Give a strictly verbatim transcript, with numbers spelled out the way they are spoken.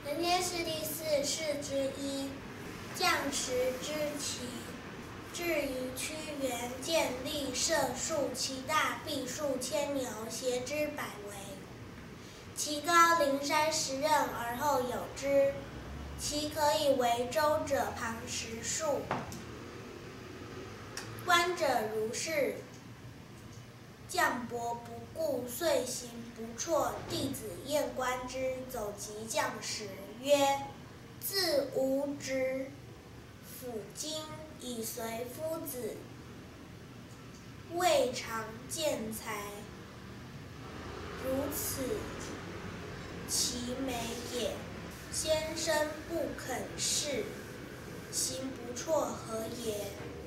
人间世第四事之一，将士之奇。至于屈原，见立射数其大，臂数千牛，挟之百围。其高临山十仞而后有之，其可以为舟者，旁十数。观者如是。将伯不顾，遂行不辍。弟子晏观之，走及将士，曰：“自吾执斧斤以随夫子，未尝见才，如此其美也。先生不肯事，行不辍何也？”